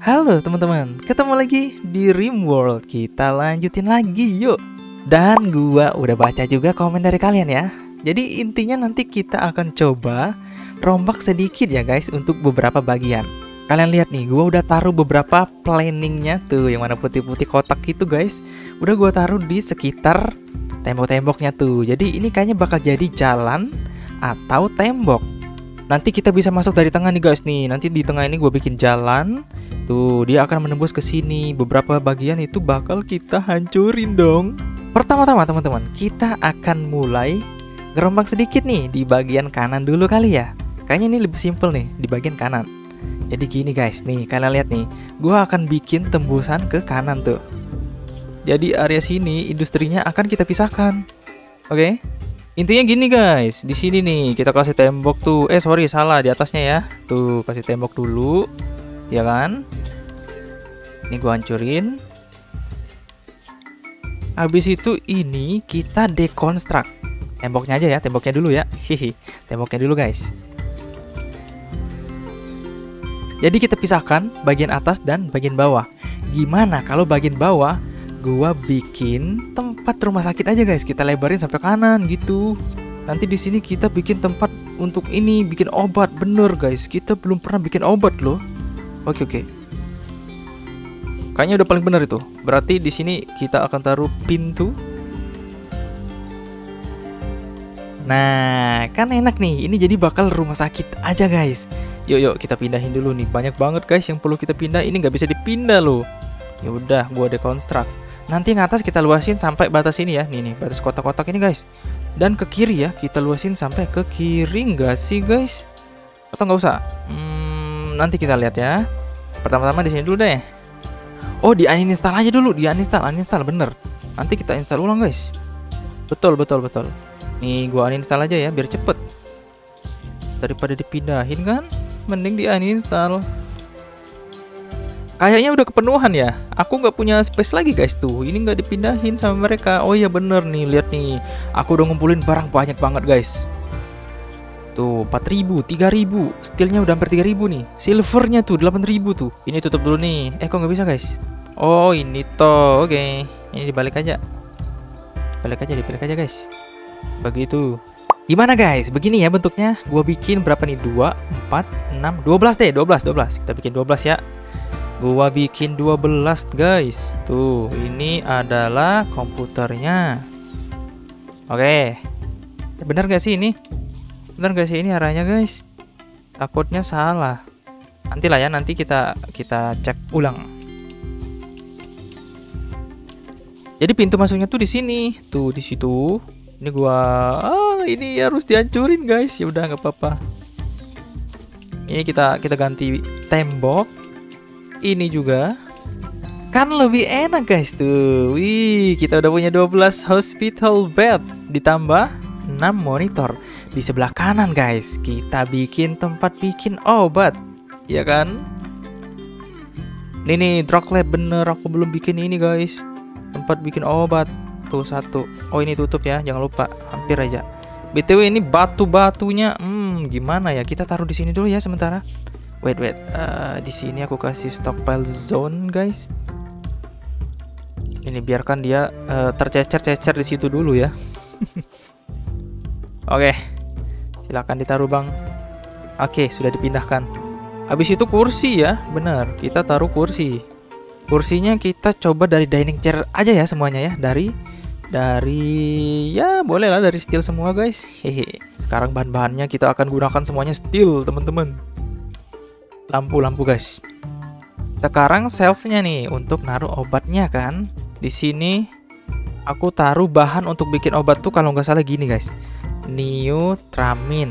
Halo teman-teman, ketemu lagi di Rimworld. Kita lanjutin lagi yuk. Dan gua udah baca juga komen dari kalian ya. Jadi intinya nanti kita akan coba rombak sedikit ya guys untuk beberapa bagian. Kalian lihat nih, gua udah taruh beberapa planningnya tuh, yang mana putih-putih kotak itu guys. Udah gua taruh di sekitar tembok-temboknya tuh. Jadi ini kayaknya bakal jadi jalan atau tembok. Nanti kita bisa masuk dari tengah nih guys nih. Nanti di tengah ini gue bikin jalan. Tuh, dia akan menembus ke sini. Beberapa bagian itu bakal kita hancurin dong. Pertama-tama teman-teman, kita akan mulai gerombak sedikit nih di bagian kanan dulu kali ya. Kayaknya ini lebih simple nih di bagian kanan. Jadi gini guys, nih kalian lihat nih. Gue akan bikin tembusan ke kanan tuh. Jadi area sini industrinya akan kita pisahkan. Oke? Intinya gini guys, di sini nih kita kasih tembok tuh. Sorry, salah, di atasnya ya. Tuh, kasih tembok dulu. Ya kan? Ini gua hancurin. Habis itu ini kita dekonstruk. Temboknya aja ya, temboknya dulu ya. Hihi, temboknya dulu guys. Jadi kita pisahkan bagian atas dan bagian bawah. Gimana kalau bagian bawah gua bikin tempat rumah sakit aja guys, kita lebarin sampai kanan gitu. Nanti di sini kita bikin tempat untuk ini, bikin obat. Bener guys, kita belum pernah bikin obat loh. Oke. Kayaknya udah paling bener itu. Berarti di sini kita akan taruh pintu. Nah, kan enak nih. Ini jadi bakal rumah sakit aja guys. Yuk kita pindahin dulu nih. Banyak banget guys yang perlu kita pindah. Ini nggak bisa dipindah loh. Ya udah, gua dekonstruk. Nanti yang atas kita luasin sampai batas ini ya. Nih, batas kotak-kotak ini guys. Dan ke kiri ya, kita luasin sampai ke kiri nggak sih guys? Atau nggak usah? Nanti kita lihat ya. Pertama-tama di sini dulu deh. Oh, di uninstall aja dulu. Di uninstall bener. Nanti kita install ulang guys. Betul. Nih, gua uninstall aja ya biar cepet. Daripada dipindahin kan, mending di uninstall. Kayaknya udah kepenuhan ya. Aku nggak punya space lagi guys tuh. Ini nggak dipindahin sama mereka. Oh iya bener nih, lihat nih. Aku udah ngumpulin barang banyak banget guys. Tuh 4.000, 3.000. Steelnya udah hampir 3.000 nih. Silvernya tuh 8.000 tuh. Ini tutup dulu nih. Kok nggak bisa guys? Oh ini toh. Oke. Ini dibalik aja. Dibalik aja guys. Begitu. Gimana guys? Begini ya bentuknya. Gua bikin berapa nih? 2, 4, 6, 12 deh. 12. Kita bikin 12 ya. Gua bikin 12 guys. Tuh, ini adalah komputernya. Oke. Bener gak sih ini? Bener gak sih ini arahnya guys? Takutnya salah. Nantilah ya, nanti kita cek ulang. Jadi pintu masuknya tuh di sini. Tuh, di situ. Ini gua ini harus dihancurin guys. Ya udah nggak apa-apa. Ini kita ganti tembok. Ini juga kan lebih enak guys tuh. Wih, kita udah punya 12 hospital bed ditambah 6 monitor. Di sebelah kanan guys, kita bikin tempat bikin obat. Ya kan? Nih drug lab bener, aku belum bikin ini guys. Tempat bikin obat. Tuh 1. Oh ini tutup ya, jangan lupa. Hampir aja. BTW ini batu-batunya gimana ya? Kita taruh di sini dulu ya sementara. Wait. Di sini aku kasih stockpile zone, guys. Ini biarkan dia tercecer-cecer di situ dulu ya. Oke. Silakan ditaruh, Bang. Oke, sudah dipindahkan. Habis itu kursi ya, benar. Kita taruh kursi. Kursinya kita coba dari dining chair aja ya semuanya ya, dari ya boleh lah dari steel semua, guys. Hehe. Sekarang bahan-bahannya kita akan gunakan semuanya steel, teman-teman. Lampu guys. Sekarang shelfnya nih untuk naruh obatnya kan. Di sini aku taruh bahan untuk bikin obat tuh kalau nggak salah gini guys. Neotramin.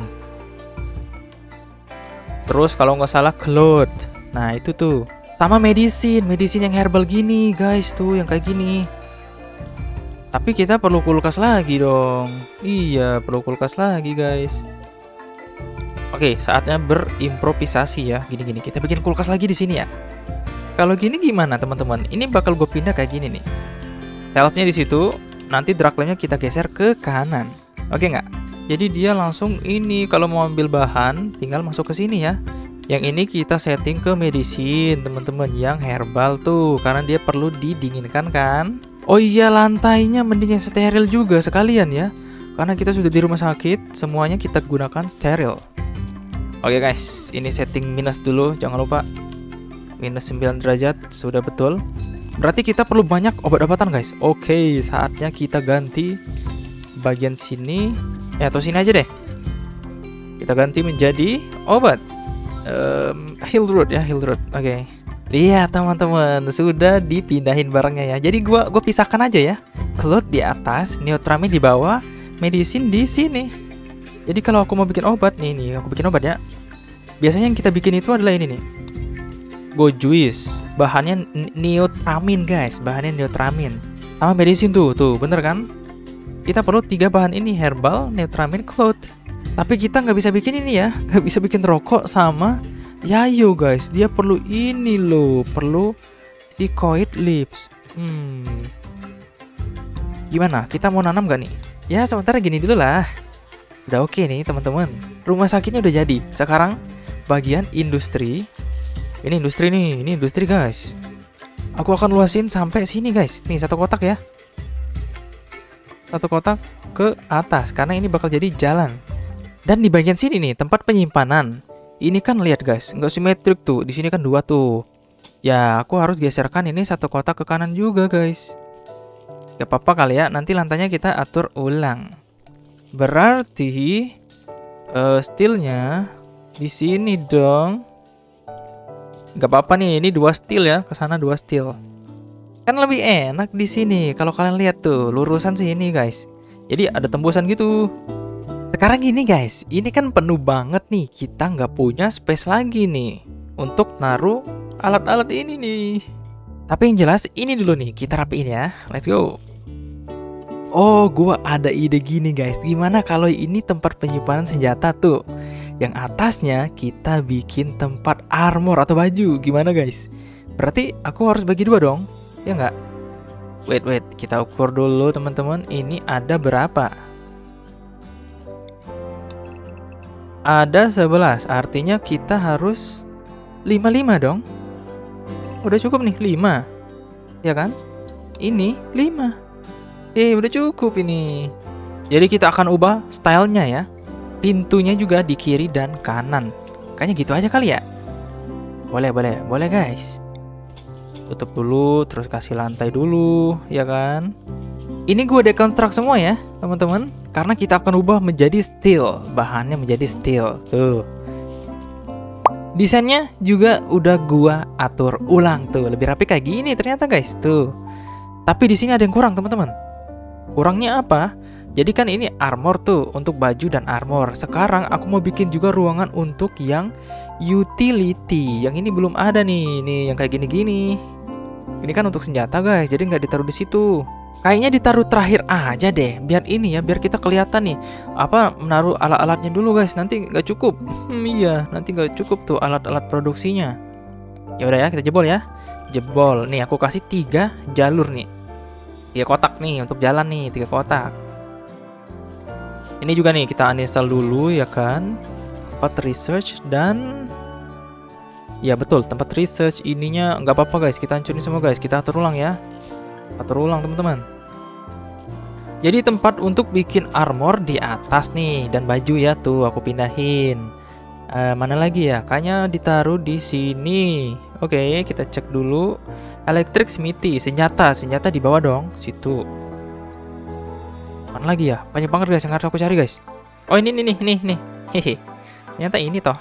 Terus kalau nggak salah cloud. Nah itu tuh. Sama medicine yang herbal gini guys tuh, yang kayak gini. Tapi kita perlu kulkas lagi dong. Iya perlu kulkas lagi guys. Oke, saatnya berimprovisasi ya. Gini, kita bikin kulkas lagi di sini ya. Kalau gini gimana teman-teman? Ini bakal gue pindah kayak gini nih. Shelfnya di situ. Nanti drag lamp-nya kita geser ke kanan. Oke nggak? Jadi dia langsung ini kalau mau ambil bahan, tinggal masuk ke sini ya. Yang ini kita setting ke medicine teman-teman, yang herbal tuh, karena dia perlu didinginkan kan. Oh iya, lantainya mending yang steril juga sekalian ya, karena kita sudah di rumah sakit, semuanya kita gunakan steril. Oke guys, ini setting minus dulu, jangan lupa. Minus 9 derajat, sudah betul. Berarti kita perlu banyak obat-obatan guys. Oke, saatnya kita ganti bagian sini. Atau sini aja deh. Kita ganti menjadi obat. Heal root ya, heal root. Oke. Lihat teman-teman, sudah dipindahin barangnya ya. Jadi gua pisahkan aja ya. Cloth di atas, Neotramin di bawah, medicine di sini. Jadi kalau aku mau bikin obat nih, aku bikin obat ya. Biasanya yang kita bikin itu adalah ini nih. Go juice, bahannya Neotramin guys, bahannya Neotramin. Sama medicine tuh, bener kan? Kita perlu 3 bahan ini, herbal, Neotramin, cloth. Tapi kita nggak bisa bikin ini ya, nggak bisa bikin rokok sama yayo guys. Dia perlu ini loh, perlu Cicoid leaves. Gimana? Kita mau nanam gak nih? Ya sementara gini dulu lah. Udah oke nih teman-teman. Rumah sakitnya udah jadi. Sekarang bagian industri. Ini industri nih, ini industri guys. Aku akan luasin sampai sini guys. Nih 1 kotak ya. 1 kotak ke atas karena ini bakal jadi jalan. Dan di bagian sini nih tempat penyimpanan. Ini kan lihat guys, nggak simetrik tuh. Di sini kan 2 tuh. Ya aku harus geserkan ini 1 kotak ke kanan juga guys. Gak apa-apa kali ya. Nanti lantainya kita atur ulang. Berarti steelnya di sini dong. Gak apa-apa nih. Ini 2 steel ya. Kesana 2 steel. Kan lebih enak di sini. Kalau kalian lihat tuh lurusan sini guys. Jadi ada tembusan gitu. Sekarang gini guys, ini kan penuh banget nih. Kita nggak punya space lagi nih untuk naruh alat-alat ini nih. Tapi yang jelas ini dulu nih, kita rapiin ya. Let's go. Oh, gua ada ide gini guys. Gimana kalau ini tempat penyimpanan senjata tuh? Yang atasnya kita bikin tempat armor atau baju. Gimana guys? Berarti aku harus bagi 2 dong. Ya nggak? Wait, kita ukur dulu teman-teman. Ini ada berapa? Ada 11, artinya kita harus 55 dong. Udah cukup nih, 5. Ya kan? Ini 5. Udah cukup ini. Jadi kita akan ubah stylenya ya. Pintunya juga di kiri dan kanan. Kayaknya gitu aja kali ya. Boleh guys. Tutup dulu, terus kasih lantai dulu, ya kan? Ini gue dekontrak semua ya, teman-teman. Karena kita akan ubah menjadi steel. Bahannya menjadi steel. Tuh. Desainnya juga udah gua atur ulang tuh. Lebih rapi kayak gini ternyata guys. Tuh. Tapi di sini ada yang kurang, teman-teman. Kurangnya apa? Jadi kan ini armor tuh untuk baju dan armor. Sekarang aku mau bikin juga ruangan untuk yang utility. Yang ini belum ada nih. Nih yang kayak gini-gini. Ini kan untuk senjata guys. Jadi nggak ditaruh di situ. Kayaknya ditaruh terakhir aja deh, biar ini ya, biar kita kelihatan nih. Apa menaruh alat-alatnya dulu guys, nanti nggak cukup. Iya, nanti nggak cukup tuh alat-alat produksinya. Ya udah ya, kita jebol ya. Jebol. Nih aku kasih 3 jalur nih. 3 kotak nih untuk jalan nih, 3 kotak. Ini juga nih kita uninstall dulu ya kan. Tempat research dan ya betul, tempat research ininya nggak apa-apa guys, kita hancurin semua guys. Kita atur ulang ya. Atur ulang teman-teman. Jadi tempat untuk bikin armor di atas nih dan baju ya tuh aku pindahin. Mana lagi ya? Kayaknya ditaruh di sini. Oke, kita cek dulu. Electric smithy, senjata di bawah dong, situ. Mana lagi ya? Banyak banget guys yang harus aku cari guys. Oh ini nih. Hehe. Ternyata ini toh.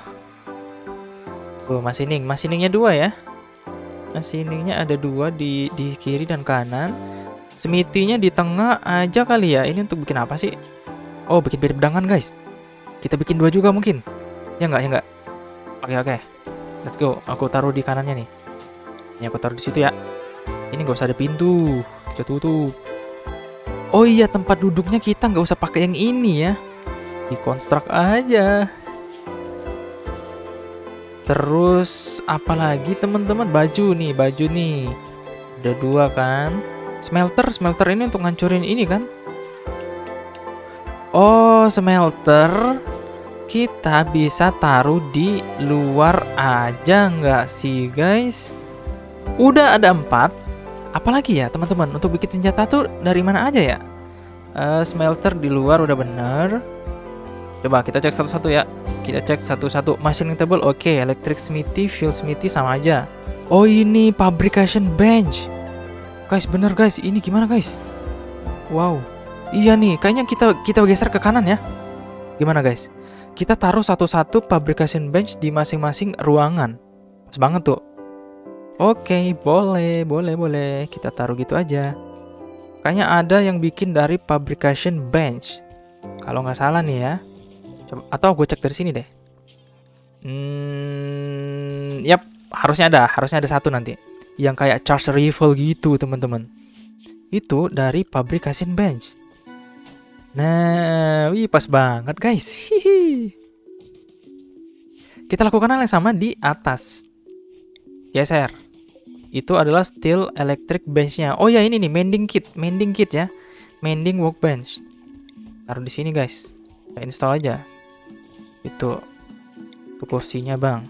Tuh masiningnya 2 ya. Masiningnya ada 2 di kiri dan kanan. Smithy-nya di tengah aja kali ya. Ini untuk bikin apa sih? Oh, bikin pedangan guys. Kita bikin 2 juga mungkin. Ya enggak? Oke. Let's go. Aku taruh di kanannya nih. Ini aku taruh di situ ya. Ini nggak usah ada pintu. Kita tutup. Oh iya, tempat duduknya kita nggak usah pakai yang ini ya. Dikonstruk aja. Terus apalagi teman-teman? Baju nih. Ada 2 kan. Smelter ini untuk ngancurin ini kan. Oh, smelter kita bisa taruh di luar aja nggak sih guys? Udah ada 4. Apalagi ya teman-teman, untuk bikin senjata tuh dari mana aja ya? Smelter di luar udah bener. Coba kita cek satu-satu ya. Kita cek satu-satu. Machining table oke. Electric smithy, fuel smithy sama aja. Oh ini fabrication bench. Guys bener guys, ini gimana guys? Wow. Iya nih, kayaknya kita geser ke kanan ya. Gimana guys? Kita taruh satu-satu fabrication bench di masing-masing ruangan. Pas banget tuh. Oke, boleh. Kita taruh gitu aja. Kayaknya ada yang bikin dari fabrication bench. Kalau nggak salah nih ya. Coba, atau gue cek dari sini deh. Yap, harusnya ada satu nanti. Yang kayak charge rifle gitu, teman-teman. Itu dari fabrication bench. Nah, wih pas banget guys. Hihi. Kita lakukan hal yang sama di atas. Geser. Itu adalah steel electric bench-nya. Oh ya ini nih mending kit ya. Mending workbench. Taruh di sini guys. Kita install aja. Itu kursinya bang.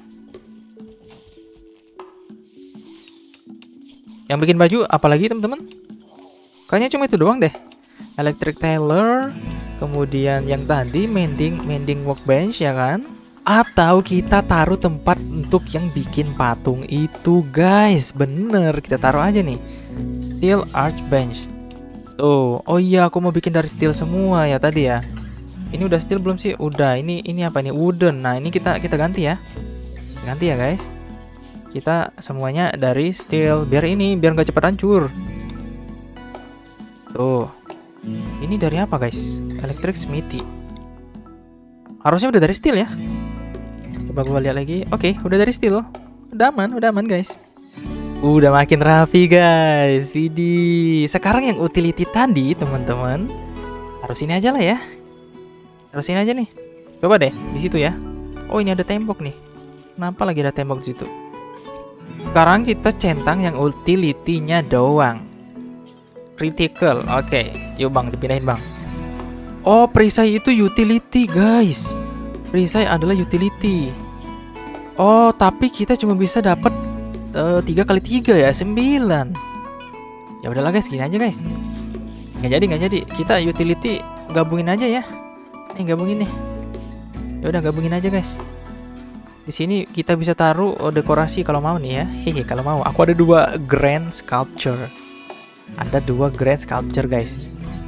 Yang bikin baju apalagi teman-teman? Kayaknya cuma itu doang deh. Electric tailor. Kemudian yang tadi mending workbench ya kan? Atau kita taruh tempat untuk yang bikin patung itu guys. Bener, kita taruh aja nih. Steel arch bench. Tuh, oh iya aku mau bikin dari steel semua ya tadi ya. Ini udah steel belum sih? Udah, ini apa ini? Wooden. Nah ini kita ganti ya. Ganti ya guys. Kita semuanya dari steel. Biar nggak cepat hancur. Tuh. Ini dari apa guys? Electric smithy. Harusnya udah dari steel ya. Coba gue lihat lagi. Oke, udah dari steel. Udah aman guys. Udah makin rapi guys. Widih. Sekarang yang utility tadi teman-teman, taruh sini aja lah ya. Taruh sini aja nih. Coba deh di situ ya. Oh ini ada tembok nih. Kenapa lagi ada tembok di situ? Sekarang kita centang yang utility-nya doang. Critical. Oke. Yuk bang, dipindahin bang. Oh perisai itu utility guys. Perisai adalah utility. Oh, tapi kita cuma bisa dapat 3 kali 3 ya, 9. Ya udahlah guys, gini aja guys. Nggak jadi. Kita utility gabungin aja ya. Nih gabungin nih. Ya udah gabungin aja guys. Di sini kita bisa taruh dekorasi kalau mau nih ya. Hehe, kalau mau. Aku ada 2 grand sculpture. Ada 2 grand sculpture guys.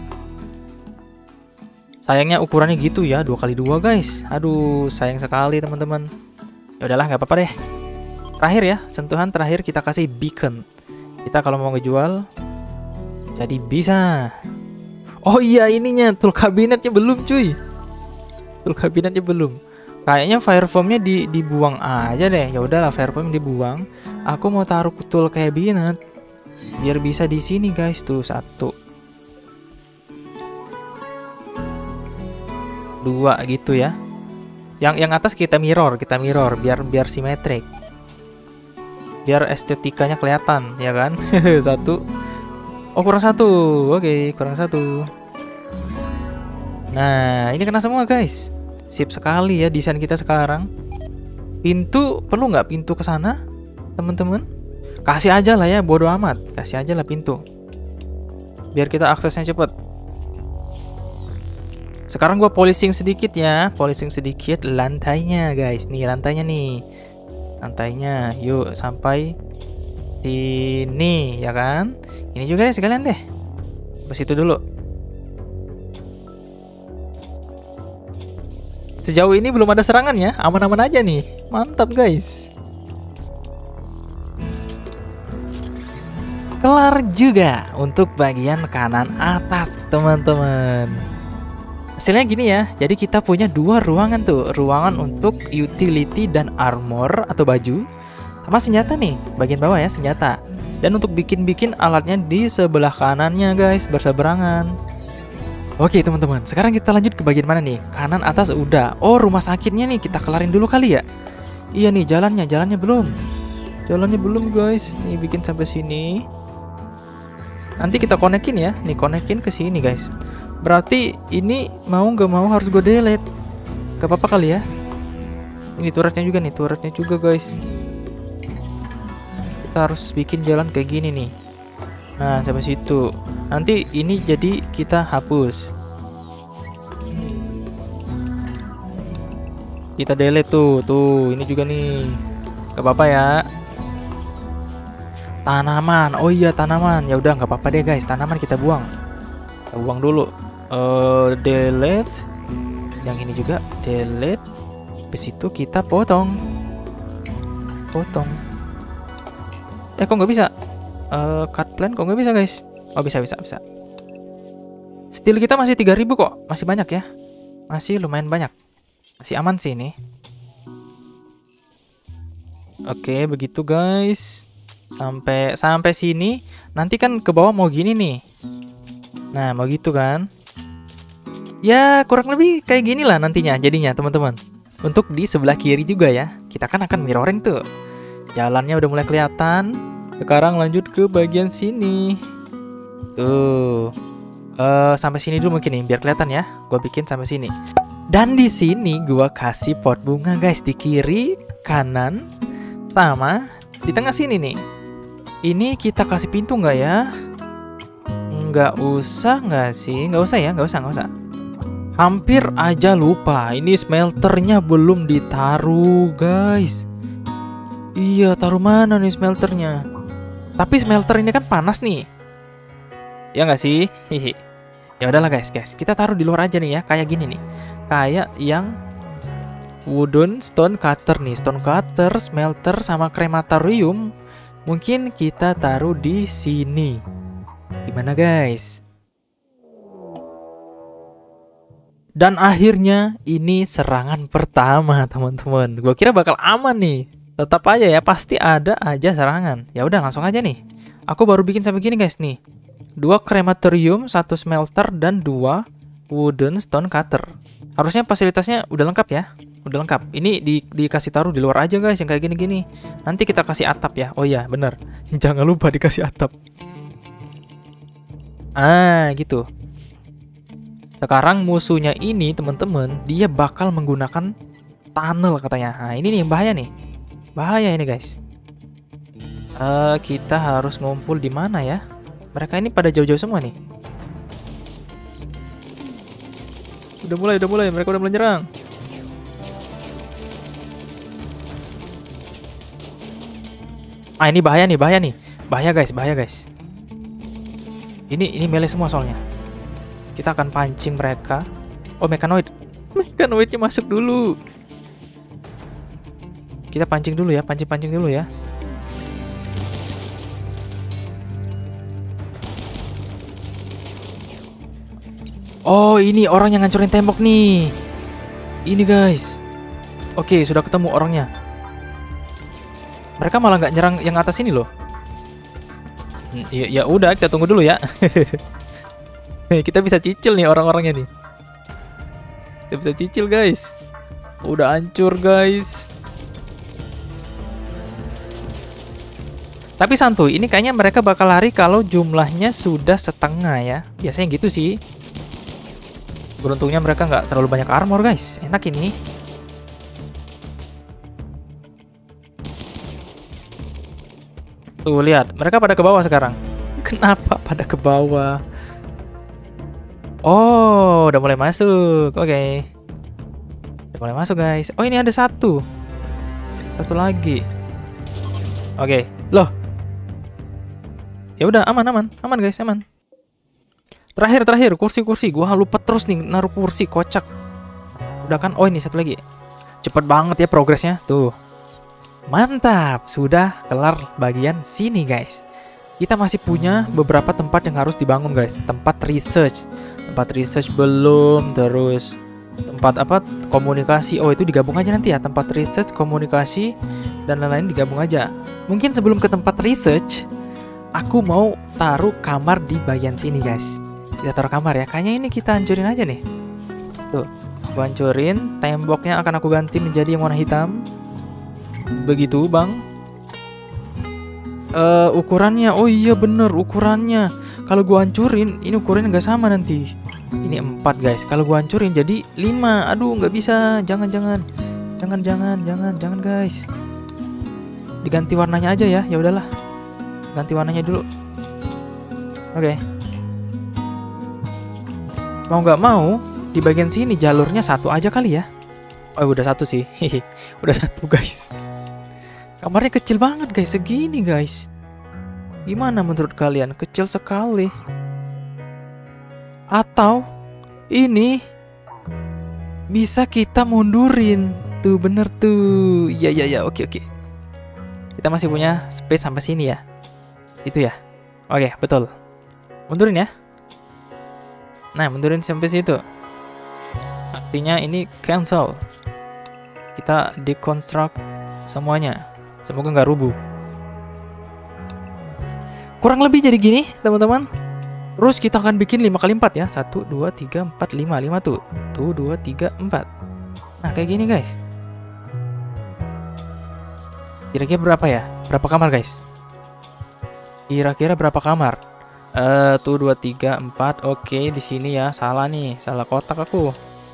Sayangnya ukurannya gitu ya, 2 kali 2 guys. Aduh, sayang sekali teman-teman. Ya udahlah, nggak apa-apa deh. Terakhir ya, sentuhan terakhir kita kasih beacon. Kita kalau mau ngejual, jadi bisa. Oh iya ininya, tool kabinetnya belum cuy. Tool kabinetnya belum. Kayaknya fire foam-nya dibuang aja deh. Ya udahlah, fire foam dibuang. Aku mau taruh tool cabinet biar bisa di sini guys. Tuh 1, 2 gitu ya. Yang atas kita mirror biar simetrik. Biar estetikanya kelihatan, ya kan? 1. Oh, kurang 1. Oke, kurang 1. Nah, ini kena semua, guys. Sip sekali ya desain kita sekarang. Pintu, perlu nggak pintu ke sana, teman-teman? Kasih aja lah ya, bodo amat. Kasih aja lah pintu. Biar kita aksesnya cepet. Sekarang gua polishing sedikit ya, polishing sedikit lantainya guys. Nih lantainya nih, lantainya. Yuk sampai sini ya kan. Ini juga deh sekalian deh. Pas itu dulu. Sejauh ini belum ada serangan ya, aman-aman aja nih. Mantap guys. Kelar juga untuk bagian kanan atas teman-teman. Hasilnya gini ya, jadi kita punya 2 ruangan tuh. Ruangan untuk utility dan armor atau baju, sama senjata nih, bagian bawah ya senjata. Dan untuk bikin-bikin alatnya di sebelah kanannya guys, berseberangan. Oke teman-teman, sekarang kita lanjut ke bagian mana nih? Kanan atas udah. Oh rumah sakitnya nih, kita kelarin dulu kali ya. Iya nih jalannya belum. Jalannya belum guys, nih bikin sampai sini. Nanti kita konekin ya, nih konekin ke sini guys. Berarti ini mau nggak mau harus gue delete. Gak apa-apa kali ya. Ini turretnya juga nih, turretnya juga guys. Kita harus bikin jalan kayak gini nih. Nah, sampai situ. Nanti ini jadi kita hapus. Kita delete tuh. Tuh, ini juga nih. Gak apa-apa ya. Tanaman. Oh iya, tanaman. Ya udah, nggak apa-apa deh guys. Tanaman kita buang. Kita buang dulu. Delete. Yang ini juga delete. Habis itu kita potong. Potong. Kok nggak bisa? Cut plan kok nggak bisa guys? Oh bisa. Steel kita masih 3000 kok. Masih banyak ya. Masih lumayan banyak. Masih aman sih ini. Oke, begitu guys. Sampai sini. Nanti kan ke bawah mau gini nih. Nah, mau gitu kan? Ya, kurang lebih kayak gini lah nantinya jadinya, teman-teman. Untuk di sebelah kiri juga ya. Kita kan akan mirroring tuh. Jalannya udah mulai kelihatan. Sekarang lanjut ke bagian sini. Tuh. Sampai sini dulu mungkin nih, biar kelihatan ya. Gua bikin sampai sini. Dan di sini gua kasih pot bunga guys di kiri, kanan, sama di tengah sini nih. Ini kita kasih pintu nggak ya? Nggak usah nggak sih? Nggak usah ya, nggak usah. Hampir aja lupa. Ini smelternya belum ditaruh guys. Iya, taruh mana nih smelternya? Tapi smelter ini kan panas nih. Ya nggak sih? Hihi. Ya udahlah guys, kita taruh di luar aja nih ya, kayak gini nih. Kayak yang wooden stone cutter nih, stone cutter, smelter sama krematorium. Mungkin kita taruh di sini. Gimana guys? Dan akhirnya ini serangan pertama teman-teman. Gua kira bakal aman nih. Tetap aja ya, pasti ada aja serangan. Ya udah langsung aja nih. Aku baru bikin sampai gini guys nih. 2 krematorium, 1 smelter, dan 2 wooden stone cutter. Harusnya fasilitasnya udah lengkap ya. Udah lengkap. Ini dikasih taruh di luar aja guys yang kayak gini-gini. Nanti kita kasih atap ya. Oh iya bener. Jangan lupa dikasih atap. Ah gitu. Sekarang musuhnya ini teman-teman, dia bakal menggunakan tunnel katanya. Nah ini nih yang bahaya nih. Bahaya ini guys. Kita harus ngumpul di mana ya? Mereka ini pada jauh-jauh semua nih. Udah mulai. Mereka udah mulai nyerang. Ah ini bahaya nih. Bahaya guys. Ini melee semua soalnya. Kita akan pancing mereka. Oh, mekanoid. Mekanoidnya masuk dulu. Kita pancing dulu ya, pancing dulu ya. Oh, ini orang yang ngancurin tembok nih. Ini guys. Oke, sudah ketemu orangnya. Mereka malah nggak nyerang yang atas ini loh. Ya udah, kita tunggu dulu ya. Kita bisa cicil nih orang-orangnya nih. Kita bisa cicil guys. Udah hancur guys. Tapi santuy, ini kayaknya mereka bakal lari kalau jumlahnya sudah setengah ya. Biasanya gitu sih. Beruntungnya mereka nggak terlalu banyak armor guys. Enak ini. Tuh lihat, mereka pada ke bawah sekarang. Kenapa pada ke bawah? Oh, udah mulai masuk. Oke. Udah mulai masuk guys. Oh, ini ada satu lagi. Oke. Loh. Ya udah aman guys, aman. Terakhir kursi. Gua lupa terus nih naruh kursi, kocak. Udah kan? Oh, ini satu lagi. Cepet banget ya progresnya. Tuh. Mantap, sudah kelar bagian sini guys. Kita masih punya beberapa tempat yang harus dibangun guys. Tempat research belum. Terus tempat apa? Komunikasi. Oh itu digabung aja nanti ya. Tempat research, komunikasi, dan lain-lain digabung aja. Mungkin sebelum ke tempat research, aku mau taruh kamar di bagian sini guys. Kita taruh kamar ya. Kayaknya ini kita hancurin aja nih. Tuh, aku hancurin. Temboknya akan aku ganti menjadi yang warna hitam. Begitu bang. Ukurannya, oh iya bener ukurannya. Kalau gua hancurin, ini ukurannya nggak sama nanti. Ini 4 guys. Kalau gua hancurin jadi 5. Aduh, nggak bisa. Jangan guys. Diganti warnanya aja ya. Ya udahlah. Ganti warnanya dulu. Oke. Mau nggak mau di bagian sini jalurnya 1 aja kali ya. Oh, udah 1 sih. Udah 1 guys. Kamarnya kecil banget guys, segini guys. Gimana menurut kalian? Kecil sekali. Atau ini bisa kita mundurin. Tuh bener tuh. Ya, oke. Kita masih punya space sampai sini ya. Itu ya. Oke, betul. Mundurin ya. Nah, mundurin sampai situ. Artinya ini cancel. Kita deconstruct semuanya. Semoga nggak rubuh. Kurang lebih jadi gini, teman-teman. Terus kita akan bikin 5 kali 4 ya. 1, 2, 3, 4, 5. 5 tuh. Tuh, 2, 3, 4. Nah, kayak gini guys. Kira-kira berapa ya? Berapa kamar guys? Kira-kira berapa kamar? Tuh 2, 3, 4. Oke, di sini ya. Salah nih. Salah kotak aku.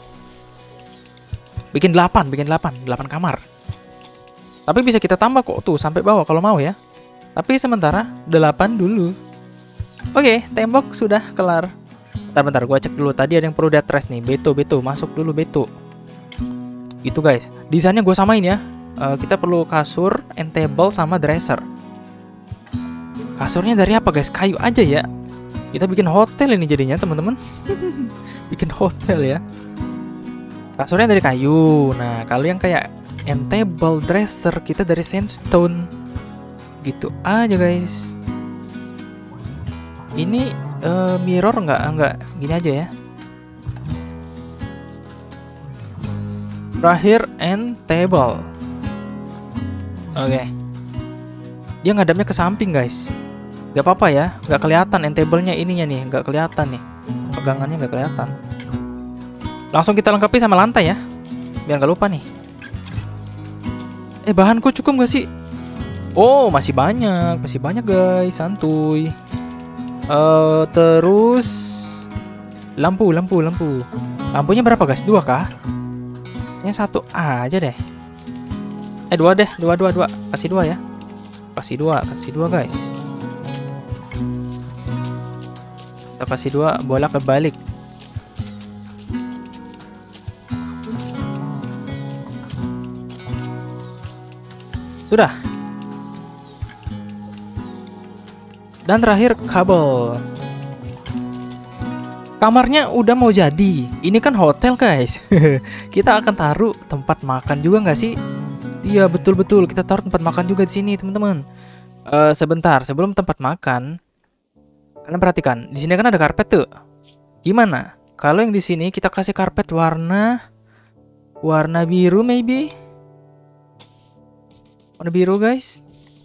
Bikin 8 kamar. Tapi bisa kita tambah kok tuh sampai bawah kalau mau ya. Tapi sementara 8 dulu. Oke, tembok sudah kelar. Bentar, gua cek dulu. Tadi ada yang perlu diatres nih. Beto, masuk dulu Beto. Gitu guys. Desainnya gue samain ya. Kita perlu kasur, and table, sama dresser. Kasurnya dari apa guys? Kayu aja ya. Kita bikin hotel ini jadinya teman-teman. Bikin hotel ya. Kasurnya dari kayu. Nah, kalau yang kayak end table, dresser, kita dari sandstone. Gitu aja guys. Ini mirror nggak gini aja ya. Terakhir end table. Oke. Dia ngadapnya ke samping guys. Gak apa-apa ya, nggak kelihatan end table-nya ininya nih, nggak kelihatan nih. Pegangannya nggak kelihatan. Langsung kita lengkapi sama lantai ya, biar nggak lupa nih. Bahanku cukup nggak sih? Oh, masih banyak guys, santuy. Terus lampu. Lampunya berapa guys? 2 kah? Ini 1 aja deh. 2 deh, 2. Kasih 2 ya. Kasih 2 guys. Kita kasih 2 bolak-balik. Sudah. Dan terakhir kabel. Kamarnya udah mau jadi. Ini kan hotel guys. Kita akan taruh tempat makan juga nggak sih? Iya betul. Kita taruh tempat makan juga di sini teman-teman. Sebentar sebelum tempat makan, kalian perhatikan di sini kan ada karpet tuh. Gimana? Kalau yang di sini kita kasih karpet warna biru maybe? Warna biru guys.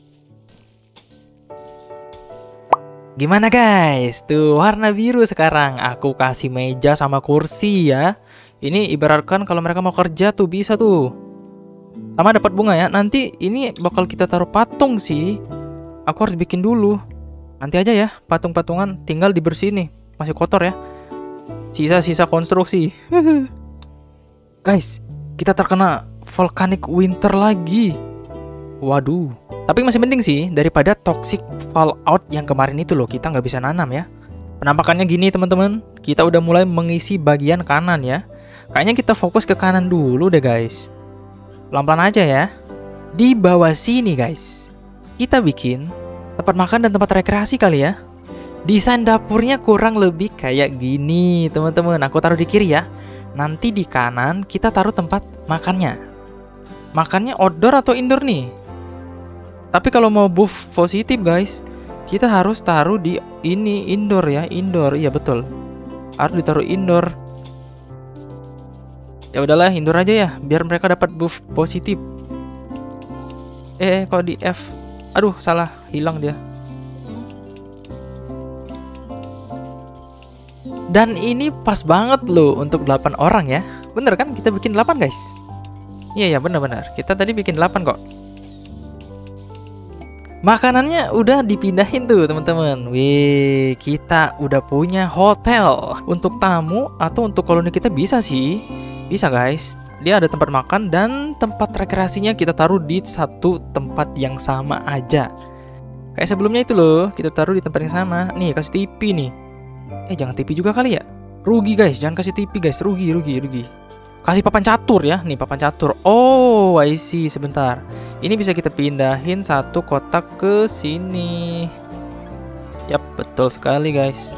Gimana guys? Tuh warna biru sekarang. Aku kasih meja sama kursi ya. Ini ibaratkan kalau mereka mau kerja tuh bisa tuh. Sama dapat bunga ya. Nanti ini bakal kita taruh patung sih. Aku harus bikin dulu. Nanti aja ya patung-patungan. Tinggal dibersihin nih. Masih kotor ya. Sisa-sisa konstruksi. Guys, kita terkena volcanic winter lagi. Waduh. Tapi masih mending sih daripada toxic fallout yang kemarin itu loh. Kita nggak bisa nanam ya. Penampakannya gini teman-teman. Kita udah mulai mengisi bagian kanan ya. Kayaknya kita fokus ke kanan dulu deh guys. Pelan-pelan aja ya. Di bawah sini guys, kita bikin tempat makan dan tempat rekreasi kali ya. Desain dapurnya kurang lebih kayak gini teman-teman. Aku taruh di kiri ya. Nanti di kanan kita taruh tempat makannya. Makannya outdoor atau indoor nih? Tapi kalau mau buff positif guys, kita harus taruh di ini indoor ya, indoor. Iya betul. Harus ditaruh indoor. Ya udahlah, indoor aja ya, biar mereka dapat buff positif. Kok di F? Aduh, salah, hilang dia. Dan ini pas banget loh untuk 8 orang ya. Bener kan? Kita bikin 8 guys. Iya bener-bener. Kita tadi bikin 8 kok. Makanannya udah dipindahin tuh teman-teman. Wih, kita udah punya hotel untuk tamu atau untuk koloni kita bisa sih. Bisa guys. Dia ada tempat makan dan tempat rekreasinya kita taruh di satu tempat yang sama aja. Kayak sebelumnya itu loh, kita taruh di tempat yang sama. Nih, kasih TV nih. Jangan TV juga kali ya. Rugi guys, jangan kasih TV guys. Rugi. Kasih papan catur ya. Nih, papan catur. Oh, I see. Sebentar. Ini bisa kita pindahin satu kotak ke sini. Yap, betul sekali guys.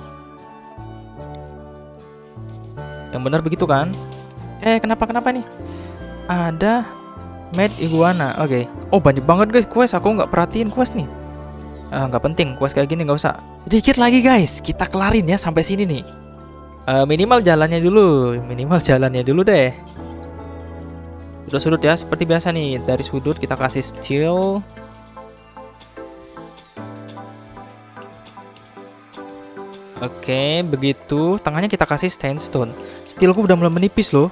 Yang benar begitu kan? Kenapa nih? Ada Made Iguana. Oke. Oh, banyak banget guys quest. Aku nggak perhatiin quest nih. Nggak penting. Quest kayak gini nggak usah. Sedikit lagi guys. Kita kelarin ya sampai sini nih. Minimal jalannya dulu deh. Sudut-sudut ya, seperti biasa nih. Dari sudut kita kasih steel. Oke, begitu. Tengahnya kita kasih sandstone. Steelku udah mulai menipis loh.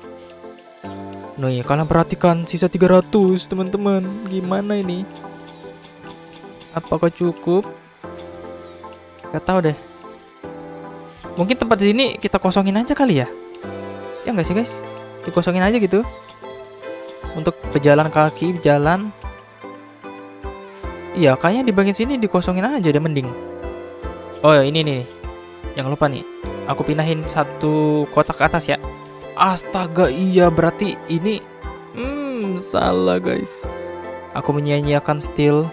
Nih, kalian perhatikan sisa 300 teman-teman. Gimana ini? Apakah cukup? Gak tahu deh. Mungkin tempat di sini kita kosongin aja kali ya. Ya nggak sih guys? Dikosongin aja gitu. Untuk pejalan kaki, jalan. Iya, kayaknya di bagian sini dikosongin aja deh mending. Oh, ini nih. Jangan lupa nih. Aku pindahin satu kotak ke atas ya. Astaga, iya berarti ini salah guys. Aku menyia-nyiakan steel.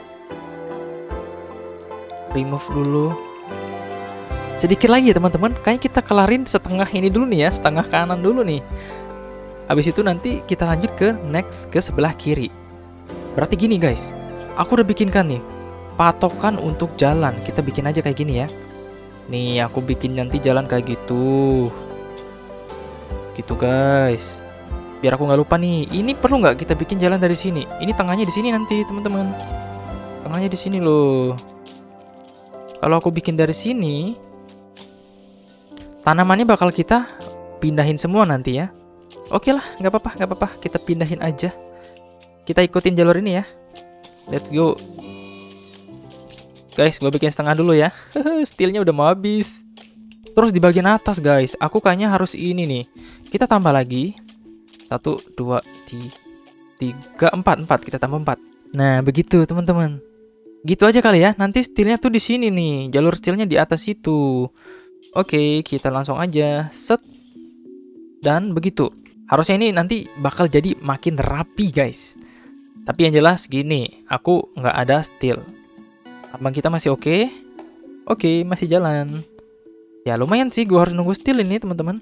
Remove dulu. Sedikit lagi ya teman-teman. Kayaknya kita kelarin setengah ini dulu nih ya. Setengah kanan dulu nih. Habis itu nanti kita lanjut ke next ke sebelah kiri. Berarti gini guys. Aku udah bikinkan nih patokan untuk jalan. Kita bikin aja kayak gini ya. Nih aku bikin nanti jalan kayak gitu. Gitu guys. Biar aku nggak lupa nih. Ini perlu nggak kita bikin jalan dari sini? Ini tengahnya di sini nanti teman-teman. Tengahnya di sini loh. Kalau aku bikin dari sini, tanamannya bakal kita pindahin semua nanti ya. Oke lah, nggak apa-apa. Kita pindahin aja. Kita ikutin jalur ini ya. Let's go. Guys, gue bikin setengah dulu ya. Steelnya udah mau habis. Terus di bagian atas guys, aku kayaknya harus ini nih. Kita tambah lagi. 1, 2, 3, 4. Kita tambah 4. Nah, begitu teman-teman. Gitu aja kali ya. Nanti steelnya tuh di sini nih. Jalur steelnya di atas itu. Oke, kita langsung aja set. Dan begitu. Harusnya ini nanti bakal jadi makin rapi guys. Tapi yang jelas gini, aku nggak ada steel. Abang kita masih oke? Oke, masih jalan. Ya lumayan sih, gua harus nunggu steel ini teman-teman.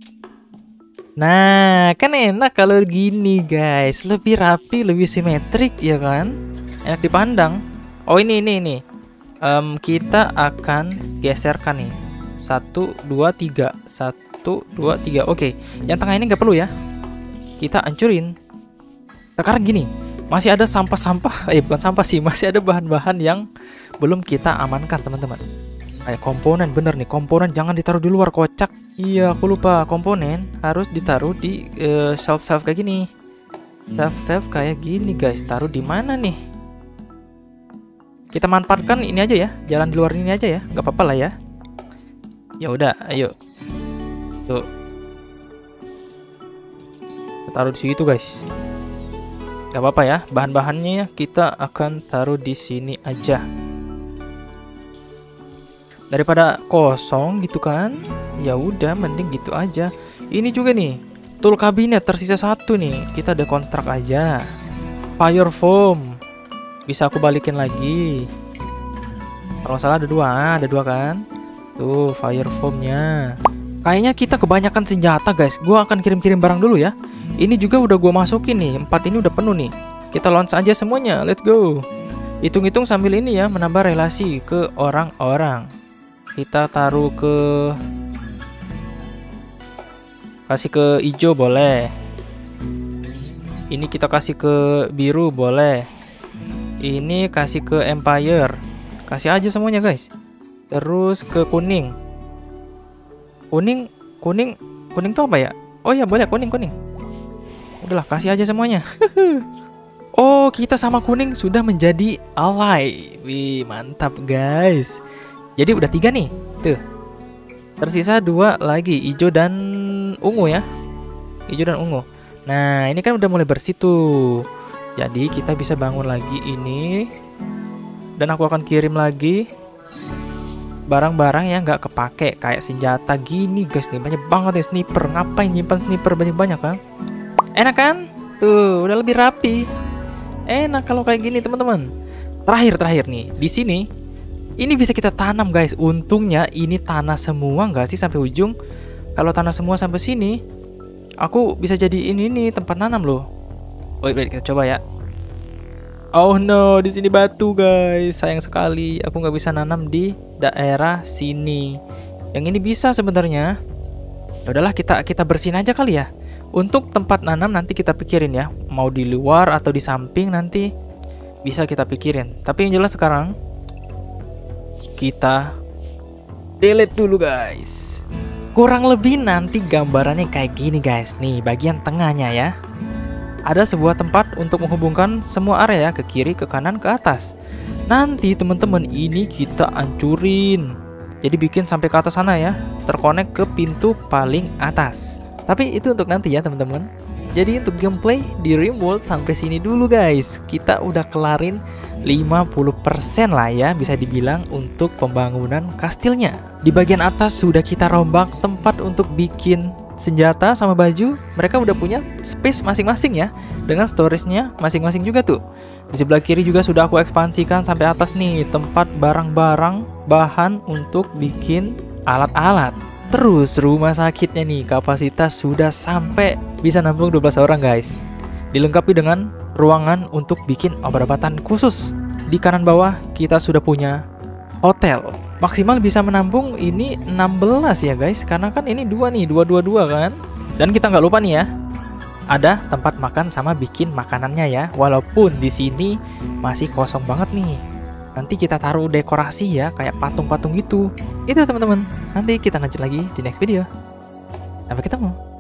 Nah, kan enak kalau gini guys. Lebih rapi, lebih simetrik ya kan? Enak dipandang. Oh ini. Kita akan geserkan nih. 1, 2, 3. 1, 2, 3. Oke, yang tengah ini nggak perlu ya. Kita hancurin. Sekarang gini, masih ada sampah-sampah. Bukan sampah sih, masih ada bahan-bahan yang belum kita amankan teman-teman. Kayak komponen, bener nih, komponen jangan ditaruh di luar, kocak. Iya, aku lupa, komponen harus ditaruh di shelf-shelf kayak gini. Shelf-shelf kayak gini guys. Taruh di mana nih? Kita manfaatkan ini aja ya, jalan di luar ini aja ya, nggak apa-apa lah ya. Ya udah, ayo. Tuh. Kita taruh di situ guys. Gak apa-apa ya, bahan-bahannya kita akan taruh di sini aja. Daripada kosong gitu kan. Ya udah, mending gitu aja. Ini juga nih, tool kabinet tersisa 1 nih. Kita deconstruct aja. Fire foam. Bisa aku balikin lagi. Kalau salah ada 2, ada 2 kan? Tuh, fire foamnya. Kayaknya kita kebanyakan senjata guys. Gua akan kirim-kirim barang dulu ya. Ini juga udah gua masukin nih. 4 ini udah penuh nih. Kita launch aja semuanya. Let's go. Hitung-hitung sambil ini ya, menambah relasi ke orang-orang. Kita taruh ke, kasih ke hijau boleh. Ini kita kasih ke biru boleh. Ini kasih ke empire. Kasih aja semuanya guys. Terus ke kuning. Kuning tuh apa ya? Oh ya boleh kuning. Udahlah, kasih aja semuanya. Oh, kita sama kuning sudah menjadi ally. Wih, mantap guys. Jadi udah 3 nih. Tuh. Tersisa 2 lagi, hijau dan ungu ya. Hijau dan ungu. Nah, ini kan udah mulai bersih tuh. Jadi kita bisa bangun lagi ini. Dan aku akan kirim lagi barang-barang yang nggak kepake, kayak senjata gini guys nih. Banyak banget nih sniper. Ngapain nyimpan sniper banyak-banyak kan? Enak kan? Tuh, udah lebih rapi. Enak kalau kayak gini teman-teman. Terakhir nih, di sini ini bisa kita tanam guys. Untungnya ini tanah semua nggak sih sampai ujung. Kalau tanah semua sampai sini, aku bisa jadi ini nih tempat nanam loh. Wait, kita coba ya. Oh no, di sini batu guys. Sayang sekali, aku nggak bisa nanam di daerah sini. Yang ini bisa sebenarnya. Ya udahlah, kita bersihin aja kali ya. Untuk tempat nanam nanti kita pikirin ya. Mau di luar atau di samping nanti bisa kita pikirin. Tapi yang jelas sekarang kita delete dulu guys. Kurang lebih nanti gambarannya kayak gini guys. Nih bagian tengahnya ya. Ada sebuah tempat untuk menghubungkan semua area ke kiri, ke kanan, ke atas. Nanti teman-teman ini kita hancurin. Jadi bikin sampai ke atas sana ya. Terkonek ke pintu paling atas. Tapi itu untuk nanti ya teman-teman. Jadi untuk gameplay di RimWorld sampai sini dulu guys. Kita udah kelarin 50% lah ya bisa dibilang untuk pembangunan kastilnya. Di bagian atas sudah kita rombak tempat untuk bikin senjata sama baju. Mereka udah punya space masing-masing ya, dengan storage-nya masing-masing juga tuh. Di sebelah kiri juga sudah aku ekspansikan sampai atas nih, tempat barang-barang bahan untuk bikin alat-alat. Terus rumah sakitnya nih kapasitas sudah sampai bisa nampung 12 orang guys. Dilengkapi dengan ruangan untuk bikin obat-obatan khusus. Di kanan bawah kita sudah punya hotel. Maksimal bisa menampung ini 16 ya guys. Karena kan ini 2 nih, 2 kan. Dan kita nggak lupa nih ya, ada tempat makan sama bikin makanannya ya. Walaupun di sini masih kosong banget nih. Nanti kita taruh dekorasi ya, kayak patung-patung gitu. Itu teman-teman. Nanti kita lanjut lagi di next video. Sampai ketemu.